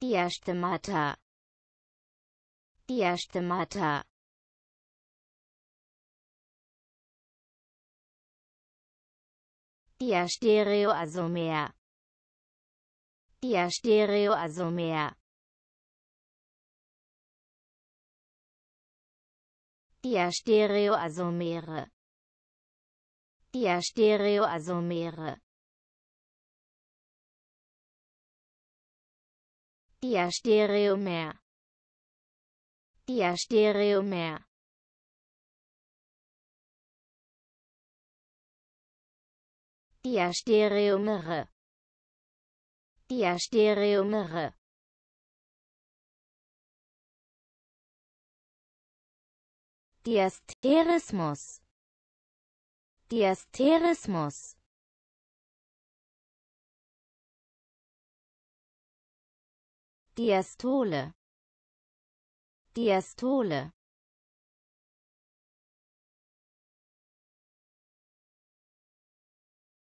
diastemata, diastemata, diastereoisomer, diastereoisomer, diastereoisomere, diastereoisomere, diastereomer, diastereomer, diastereomere, diastereomere, Diasterismus, Diasterismus, Diastole, Diastole,